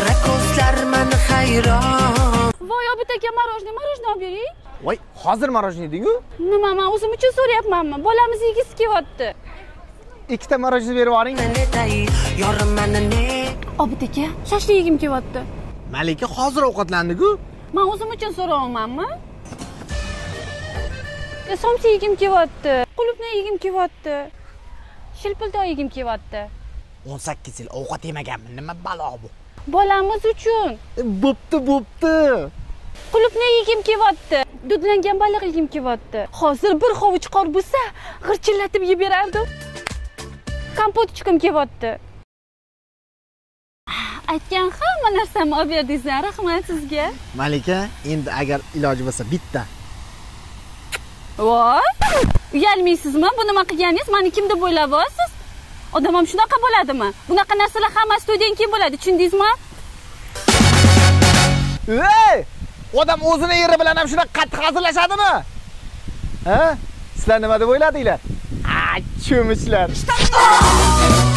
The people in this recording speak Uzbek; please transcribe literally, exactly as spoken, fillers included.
qora ko'zlar meni hayron. Voy, obid aka, marojniy, marojniy olib bering. Voy, hozir marojniy deng-ku? Nima, men o'zim uchun so'rayapmanmi? Bolamiz yegisi kelyapti. Ikkita marojniy berib yuboring. Yorim meni ne? Obid aka, shashlik yegim kelyapti. Malika hozir ovqatlandi-ku. Men o'zim uchun so'rayapmanmi? Somsa yegim kelyapti. Qulupni yegim kelyapti. Shilpiltoy yegim kelyapti. o'n sakkiz yil ovqat yemaganmi? Nima balo bu? Bolamiz uchun. Bo'pti, bo'pti. Qulupni yegim kelyapti. Dudlangan baliq yegim kelyapti. Hozir bir hovuch qor bo'lsa, g'irchillatib yeb berardim. Kompot ichkim kelyapti. Aytgan hamma narsamni olib berdingiz, rahmat sizga. Malika, endi agar iloji bo'lsa bitta. Voy! Uyalmaysizmi? Bu nima qilganingiz? Meni kim deb o'ylab olasiz? Odam ham shunaqa bo'ladimi? Bunaqa narsalar hammasi to'ydan keyin bo'ladi, tushundingizmi? Ey! Odam o'zini eri bilan ham shunaqa qattiq hazillashadimi? Ha? Sizlar nima deb o'yladinglar? Ha, cho'michlar.